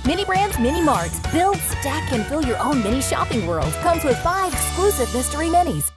Mini Brands Mini Mart. Build, stack, and fill your own mini shopping world. Comes with 5 exclusive mystery minis.